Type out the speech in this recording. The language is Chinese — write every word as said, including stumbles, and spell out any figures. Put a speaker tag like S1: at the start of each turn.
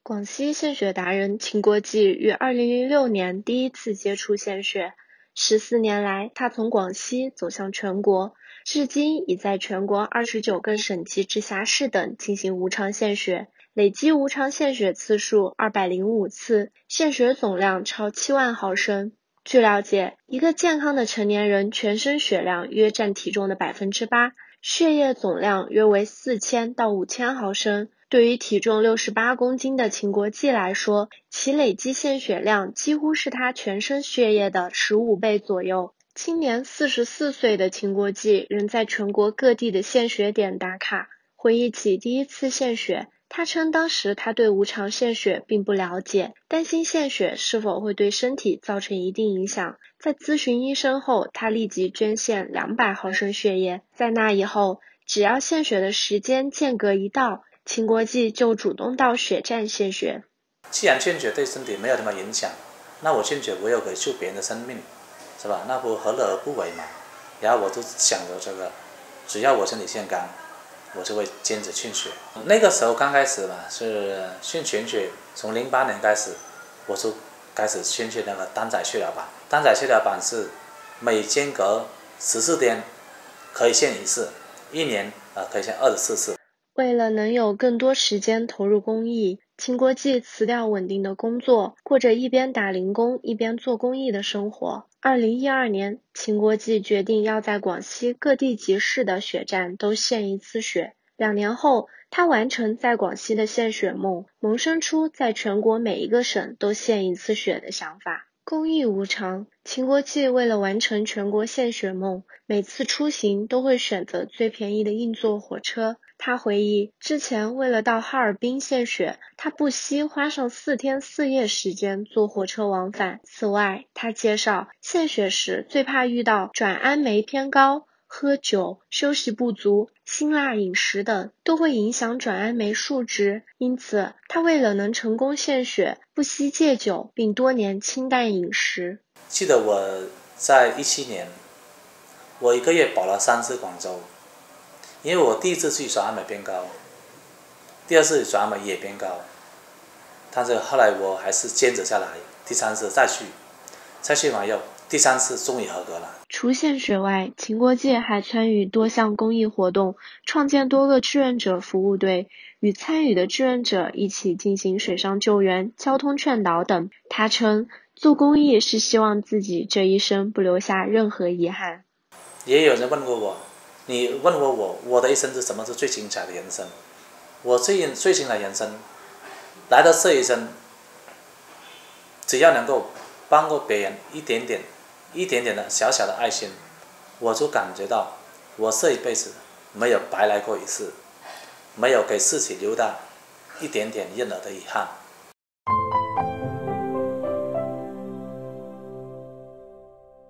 S1: 广西献血达人秦国际于二零零六年第一次接触献血，十四年来，他从广西走向全国，至今已在全国二十九个省级直辖市等进行无偿献血，累计无偿献血次数二百零五次，献血总量超七万毫升。据了解，一个健康的成年人全身血量约占体重的 百分之八， 血液总量约为四千到五千毫升。对于体重六十八公斤的秦国际来说，其累计献血量几乎是他全身血液的十五倍左右。今年四十四岁的秦国际仍在全国各地的献血点打卡。回忆起第一次献血，他称当时他对无偿献血并不了解，担心献血是否会对身体造成一定影响。在咨询医生后，他立即捐献两百毫升血液。在那以后，只要献血的时间间隔一到，秦国际就主动到血站献血。
S2: 既然献血对身体没有什么影响，那我献血我有可以救别人的生命，是吧？那不何乐而不为嘛？然后我就想着这个，只要我身体健康，我就会坚持献血。那个时候刚开始嘛，是献全血，从零八年开始，我就开始献血那个单载血小板。单载血小板是每间隔十四天可以献一次，一年呃可以献二十四次。
S1: 为了能有更多时间投入公益，秦国际辞掉稳定的工作，过着一边打零工一边做公益的生活。二零一二年，秦国际决定要在广西各地级市的血站都献一次血。两年后，他完成在广西的献血梦，萌生出在全国每一个省都献一次血的想法。公益无偿，秦国际为了完成全国献血梦，每次出行都会选择最便宜的硬座火车。他回忆，之前为了到哈尔滨献血，他不惜花上四天四夜时间坐火车往返。此外，他介绍，献血时最怕遇到转氨酶偏高、喝酒、休息不足、辛辣饮食等，都会影响转氨酶数值。因此，他为了能成功献血，不惜戒酒，并多年清淡饮食。
S2: 记得我在一七年，我一个月跑了三次广州。因为我第一次去转氨酶偏高，第二次转氨酶也偏高，但是后来我还是坚持下来，第三次再去，再去完以后，第三次终于合格了。
S1: 除献血外，秦国际还参与多项公益活动，创建多个志愿者服务队，与参与的志愿者一起进行水上救援、交通劝导等。他称，做公益是希望自己这一生不留下任何遗憾。
S2: 也有人问过我，你问过我，我的一生是什么是最精彩的人生？我最最精彩的人生，来到这一生，只要能够帮过别人一点点、一点点的小小的爱心，我就感觉到我这一辈子没有白来过一次，没有给自己留下一点点任何的遗憾。